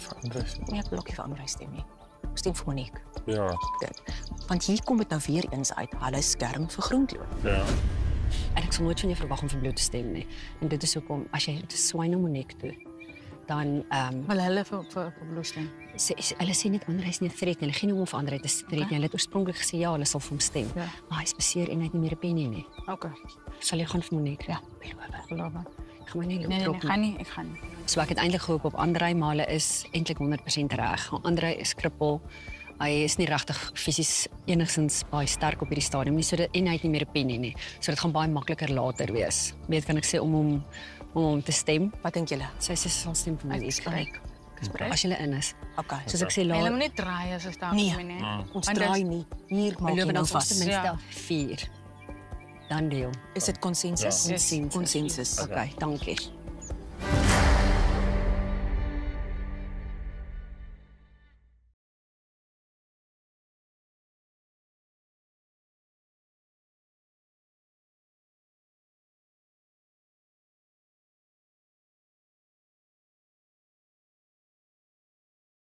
vir André stem. Nee, ek wil ook nie vir André stem nie. Stem vir Monique. Ja, Dit. Want hier kom dit nou weer eens uit. Hulle skerm vir Groenkloof. ja. En ek sal nooit van jou verwag om vir Blue te stem nie. En dit is hoekom as jy te swaai na Monique toe, dan Wil hulle vir Blue stem? hulle sê net André is nie 'n threat nie. Hulle gee nie om vir André te threat nie. Hulle het oorspronklik gesê ja, hulle sal vir hom stem. Ja. Maar hy is beseer en hy het nie meer 'n penny nie. Okay. Sal jy gaan vir Monique? Ja. Beloof. Beloof. Ek gaan my nie Nee, loop ek gaan nie. So ek het eintlik gehoop op André, maar hulle is eintlik 100% reg. André is krippel. Hy is nie regtig fisies enigsins baie sterk op hierdie stadium nie, en hy het nie meer 'n penny nie. So dit gaan baie makliker later wees. Weet kan ek sê om hom te stem. Wat dink julle? Sy sê sal stem vir my Ek iets is bereid. bereid. as jy in is. Okay. Soos ek sê Hulle laat moet net draai as ons daar Nee. kom nie. Ons Want draai dis- nie. Hier maak jy beloof nou ons vas. ten minste Ja. 4. Dan deel. Is dit konsensus? Ja. Konsensus. Okay, dankie.